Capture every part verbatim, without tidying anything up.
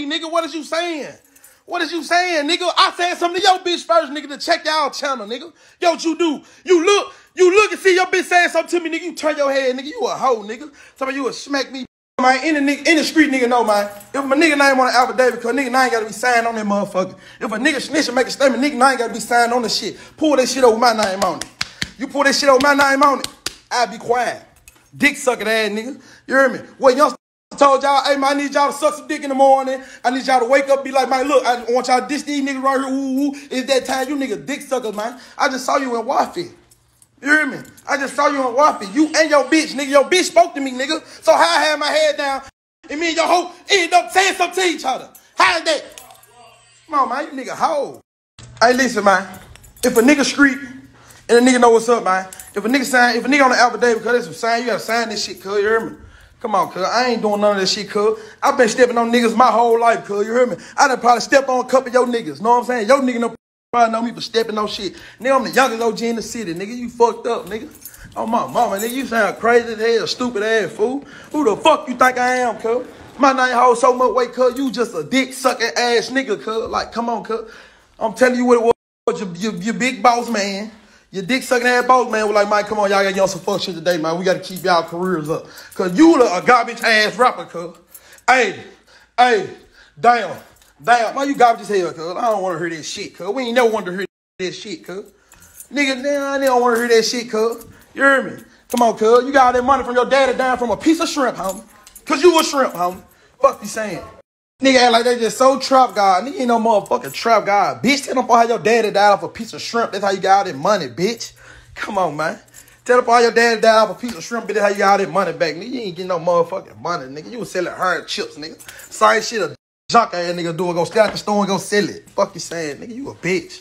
me, nigga. What is you saying? What is you saying, nigga? I said something to your bitch first, nigga, to check y'all channel, nigga. Yo, what you do? You look, you look and see your bitch saying something to me, nigga. You turn your head, nigga. You a hoe, nigga. Somebody you would smack me, man. Any nigga, in the street, nigga, know, man. If my nigga name on an affidavit, cause nigga name gotta be signed on that motherfucker. If a nigga snitch and make a statement, nigga name gotta be signed on the shit. Pull that shit over my name on it. You pull that shit over my name on it, I'll be quiet. Dick sucking ass, nigga. You hear me? What young told y'all, hey, man, I need y'all to suck some dick in the morning. I need y'all to wake up and be like, man, look, I want y'all to dish these niggas right here. Ooh, ooh. It's that time. You niggas dick suckers, man. I just saw you in Waffy. You hear me? I just saw you in Waffy. You and your bitch, nigga. Your bitch spoke to me, nigga. So how I had my head down and me and your hoe ended up saying something to each other. How is that? Come on, man. You nigga hoe. Hey, listen, man. If a nigga street and a nigga know what's up, man. If a nigga sign, if a nigga on the affidavit, because there's some sign, you gotta sign this shit, cuz. You hear me? Come on, cuz. I ain't doing none of this shit, cuz. I've been stepping on niggas my whole life, cuz. You hear me? I done probably stepped on a couple of your niggas. Know what I'm saying? Your nigga don't probably know me for stepping on shit. Nigga, I'm the youngest O G in the city, nigga. You fucked up, nigga. Oh, my mama, nigga. You sound crazy as hell, stupid ass fool. Who the fuck you think I am, cuz? My name holds so much weight, cuz. You just a dick sucking ass nigga, cuz. Like, come on, cuz. I'm telling you what it was. Your, your, your big boss, man. Your dick sucking ass boss, man, was like, Mike, come on, y'all got y'all some fuck shit today, man. We got to keep y'all careers up. Because you a garbage ass rapper, cuz. Hey, hey, damn, damn. Why you garbage as hell, cuz? I don't want to hear this shit, cuz. We ain't never wanted to hear this shit, cuz. Nigga, damn, I don't want to hear that shit, cuz. You hear me? Come on, cuz. You got all that money from your daddy down from a piece of shrimp, homie. Because you a shrimp, homie. Fuck you saying? Nigga act like they just so trap god. Nigga ain't no motherfucking trap god. Bitch, tell them how your daddy died off a piece of shrimp. That's how you got all that money, bitch. Come on, man. Tell them how your daddy died off a piece of shrimp. That's how you got all that money back. Nigga, you ain't getting no motherfucking money, nigga. You was selling hard chips, nigga. Sorry shit a junk ass nigga do it. Go stay at the store and go sell it. Fuck you saying, nigga. You a bitch.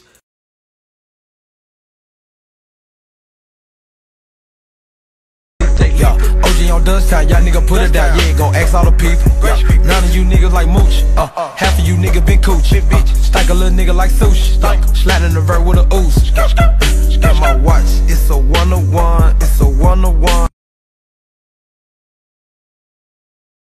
O G on dust time, y'all nigga put it down. Yeah, gon' ask all the people. Yeah. None of you niggas like mooch. Uh, half of you niggas been coochie. Uh, stank a little nigga like sushi. Sliding the vert with a ooze.